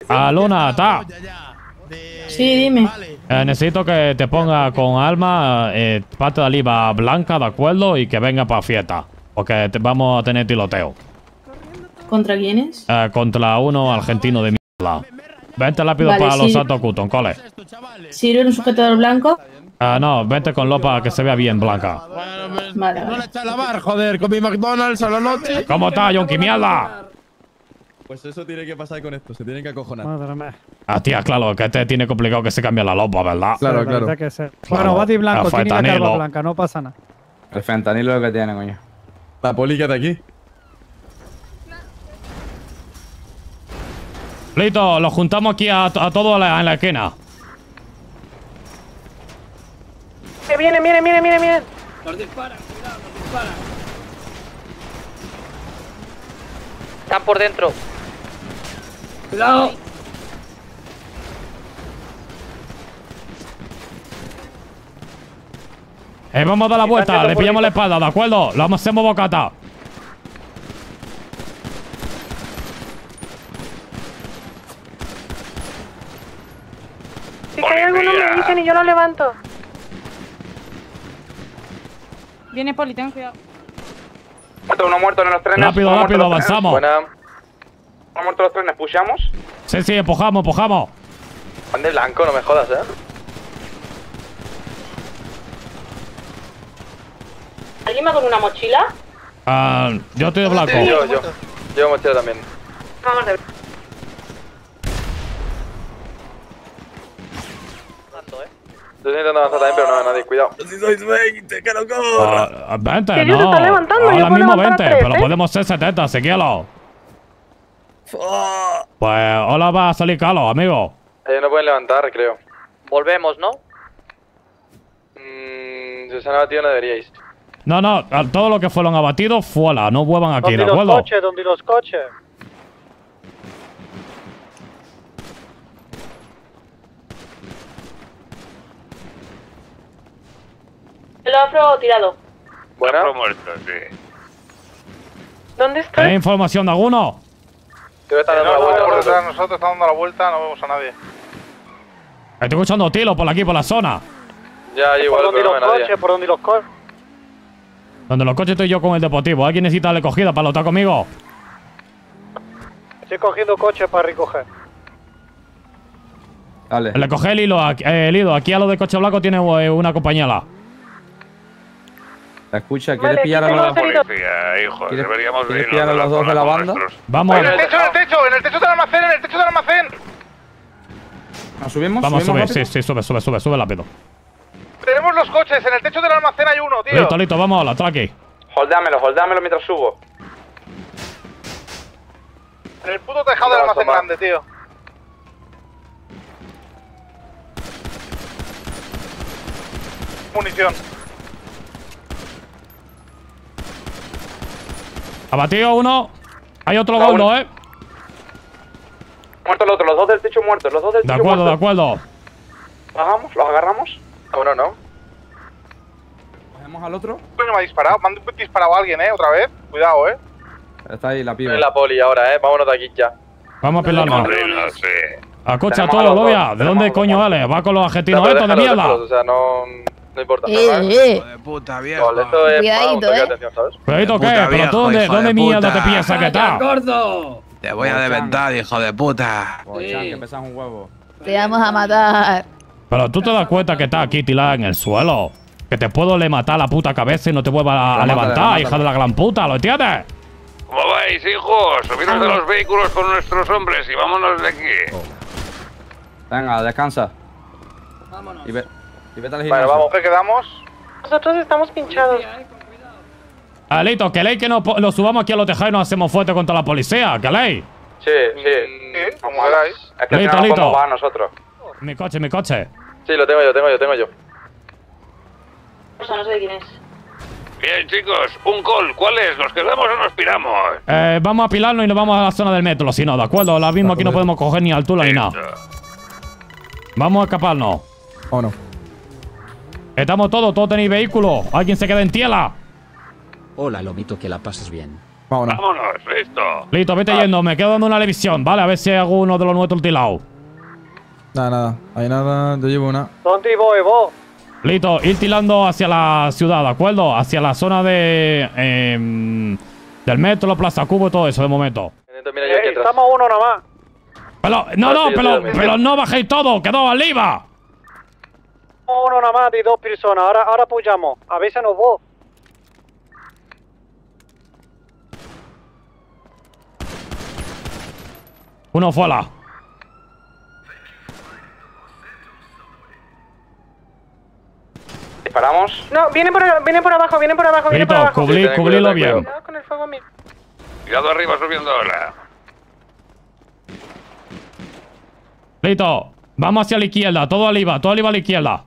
Luna, ¿está? Sí, dime. Necesito que te ponga con Alma parte de oliva blanca, ¿de acuerdo? Y que venga para fiesta. Porque vamos a tener tiroteo. ¿Contra quiénes? Contra uno argentino de mierda. Vente rápido Vale, para sí. los Santos Cutón, cole. ¿Sirve un sujetador blanco? No, vente con ropa que se vea bien blanca. Vale, No vale. le echa a lavar, joder, con mi McDonald's a la noche. ¿Cómo está, Yonki mierda? Pues eso tiene que pasar con esto, se tienen que acojonar. Madre mía. Tía, claro, que este tiene complicado que se cambie la ropa, ¿verdad? Claro, La claro. verdad que sí. Claro. Bueno, bati blanco, tiene la Fentanilo. calva blanca, no pasa nada. El fentanilo es lo que tiene, coño. La poli queda aquí. Listo, los juntamos aquí a todos en la esquina. Que viene. Nos disparan, cuidado, nos disparan. Están por dentro. Cuidado. Vamos a dar la vuelta, le pillamos la espalda, ¿de acuerdo? Lo hacemos bocata. Si hay alguno me dicen y yo lo levanto. Viene Poli, ten cuidado. Uno muerto en los trenes. Rápido, rápido, avanzamos. Buena. Uno muerto en los trenes, ¿pushamos? Sí, empujamos. Van de blanco, no me jodas, ¿Alguien va con una mochila? Yo estoy de blanco. Yo. Llevo mochila también. Vamos de... Estoy intentando avanzar también, pero no veo a nadie, cuidado. Si sois 20, que no corra. 20, Que Dios no. te está levantando, yo Ahora puedo mismo levantar 20, a 3, pero podemos ser 70, si quiero. Pues ahora va a salir calo, amigo. Ellos no pueden levantar, creo. Volvemos, ¿no? Si se han abatido no deberíais. No, todo lo que fueron abatidos, fuera, no vuelvan aquí, ¿de acuerdo? ¿Dónde los coches? El afro tirado. Buena. ¿Dónde está? ¿Tenéis información de alguno? Creo que está dando la vuelta por detrás. Nosotros estamos dando la vuelta, no vemos a nadie. Estoy escuchando tiros por aquí, por la zona. Ya, igual, pero no ve nadie. ¿Por dónde los coches? Donde los coches estoy yo con el deportivo. ¿Alguien necesita la cogida para lotar conmigo? Estoy cogiendo coches para recoger. Dale. Le coge el hilo. Aquí a lo de coche blanco tiene una compañera. Escucha, ¿quieres pillar a los Hijos, ¿Quieres deberíamos pillar a los dos de la banda? Vamos. En el techo del almacén. ¿Nos subimos? Vamos, ¿Subimos sube, rápido? sí, sube rápido. Tenemos los coches, en el techo del almacén hay uno, tío. Listo, vamos a la traque. Holdámelo mientras subo. En el puto tejado del almacén grande, tío. Munición. Abatido uno. Hay otro gordo, Muerto el otro, los dos del techo muertos, De acuerdo. ¿Bajamos? ¿Los agarramos? Bueno, no. ¿Cogemos al otro? Coño, me ha disparado. Me han disparado a alguien, otra vez. Cuidado, Está ahí la piba. Es la poli ahora, vámonos de aquí ya. Vamos a pelarnos. Escucha todo, Tenemos a los Lobia. dos, ¿De dónde coño vale? Va con los argentinos estos de mierda. O sea, no importa. De puta, viejo. Esto es Cuidadito, atención, ¿sabes? ¿Cuidadito qué? puta ¿Pero viejo, tú dónde hijo de mierda puta. te piensas que está? gordo! Te voy a deventar, hijo de puta. Que pesas un huevo. Te vamos a matar. Pero tú te das cuenta que estás aquí tirada en el suelo. Que te puedo le matar la puta cabeza y no te vuelva a levantar, hija de la gran puta, ¿lo entiendes? ¿Cómo vais, hijos? Subiros de los vehículos con nuestros hombres y vámonos de aquí. Venga, descansa. Vámonos. Y vete al gimnasio. Bueno, vamos, ¿qué quedamos? Nosotros estamos pinchados. Alito, que ley que lo subamos aquí a los tejados y nos hacemos fuerte contra la policía, que ley. Sí. Sí, como queráis. Es que Listo, no listo. podemos bajar nosotros. Mi coche. Sí, lo tengo yo. O sea, no sé de quién es. Bien, chicos, un call. ¿Cuál es? ¿Nos quedamos o nos piramos? Vamos a pilarnos y nos vamos a la zona del metro, si no, ¿de acuerdo? Ahora mismo aquí no podemos coger ni altura ni nada. Vamos a escaparnos. ¿O no? Estamos todos tenéis vehículo. ¿Alguien se queda en tierra? Hola, Lomito, que la pases bien. Vámonos. Vámonos, listo. Listo, vete yendo. Me quedo dando una revisión, ¿vale? A ver si hay alguno de los nuestros tilado. Nada. Hay nada. Yo llevo una. ¿Dónde voy, vos? Listo, ir tilando hacia la ciudad, ¿de acuerdo? Hacia la zona de... del metro, la Plaza Cubo, todo eso de momento. Mira, yo aquí atrás. Estamos uno nada más. Pero, pero no bajéis todo, quedó arriba. Uno nada más de 2 personas. Ahora apoyamos. Avísanos vos. Uno fuera. ¿Disparamos? No, vienen por abajo, vienen por abajo, vienen por Listo, abajo. cubrilo bien. Cuidado con el fuego mío. Cuidado arriba subiendo ahora. Listo, vamos hacia la izquierda, todo arriba a la izquierda.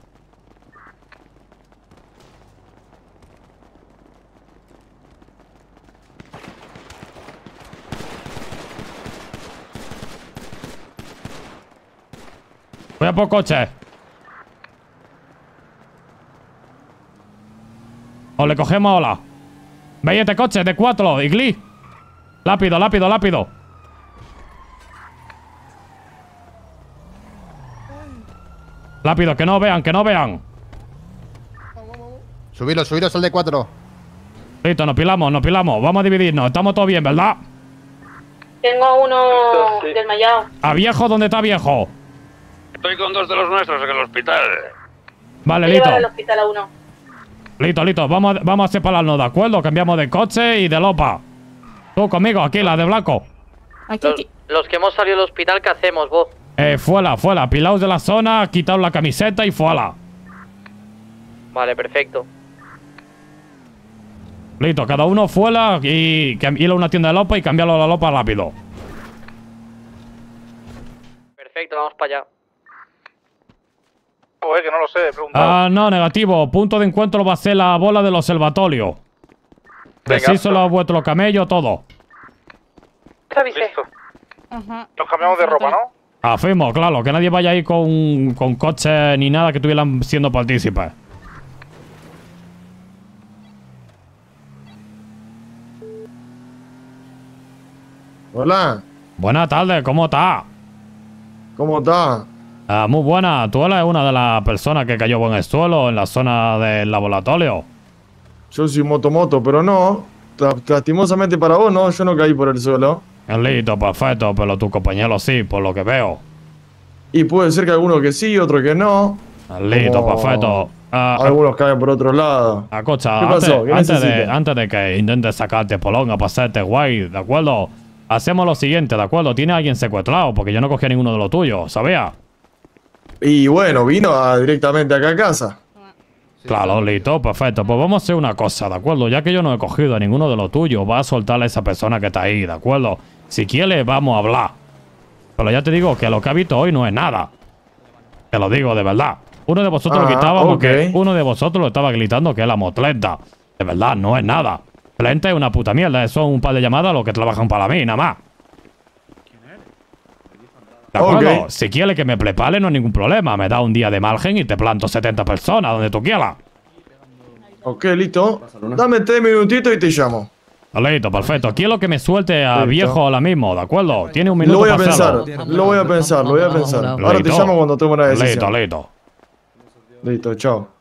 Voy a por coche. O le cogemos ahora. Veis este coche de 4, Igli. Lápido. Lápido, que no vean. Subidlo, es el de 4. Listo, nos pilamos. Vamos a dividirnos. Estamos todos bien, ¿verdad? Tengo uno desmayado. ¿A viejo? ¿Dónde está viejo? Estoy con 2 de los nuestros en el hospital. Vale, listo. al hospital a uno. Listo. Vamos a separarnos, ¿de acuerdo? Cambiamos de coche y de lopa. Tú conmigo, aquí, la de blanco. Aquí. Los que hemos salido del hospital, ¿qué hacemos, vos? Fuera. Pilaos de la zona, quitaos la camiseta y fuera. Vale, perfecto. Listo, cada uno fuera y ir a una tienda de lopa y cambiarlo a la lopa rápido. Perfecto, vamos para allá. Joder, que no lo sé, he preguntado. No, negativo. Punto de encuentro va a ser la bola del observatorio. Decíselo a vuestro camello, todo. Listo. Nos cambiamos de ropa, ¿no? Afirmo, claro, que nadie vaya ahí con coches ni nada que estuvieran siendo partícipes. Hola. Buenas tardes, ¿cómo estás? ¿Cómo estás? Muy buena. Tú eres una de las personas que cayó en el suelo en la zona del laboratorio. Yo soy moto, pero no. Lastimosamente para vos, no. Yo no caí por el suelo. Listo, perfecto, pero tu compañero sí, por lo que veo. Y puede ser que algunos que sí, otros que no. Listo, perfecto. Algunos caen por otro lado. Acocha, ¿Qué pasó? ¿Qué necesitas? antes de que intentes sacarte polonga para hacerte guay, ¿de acuerdo? Hacemos lo siguiente, ¿de acuerdo? Tiene a alguien secuestrado, porque yo no cogí a ninguno de los tuyos, ¿sabía? Y bueno, vino directamente acá a casa. Claro, listo, perfecto. Pues vamos a hacer una cosa, ¿de acuerdo? Ya que yo no he cogido a ninguno de los tuyos, va a soltarle a esa persona que está ahí, ¿de acuerdo? Si quiere, vamos a hablar. Pero ya te digo que lo que ha visto hoy no es nada. Te lo digo de verdad. Uno de vosotros lo quitaba porque uno de vosotros lo estaba gritando que es la motlenta. De verdad, no es nada. Lenta es una puta mierda. Eso es un par de llamadas a los que trabajan para mí, nada más. ¿De acuerdo? Si quiere que me prepare, no hay ningún problema. Me da un día de margen y te planto 70 personas donde tú quieras. Ok, listo. Dame 3 minutitos y te llamo. Listo, perfecto. Quiero que me suelte a viejo ahora mismo, ¿de acuerdo? Tiene un minuto Lo voy a para pensar. hacerlo. Lo voy a pensar. Ahora te llamo cuando tome una decisión. Listo. Listo, chao.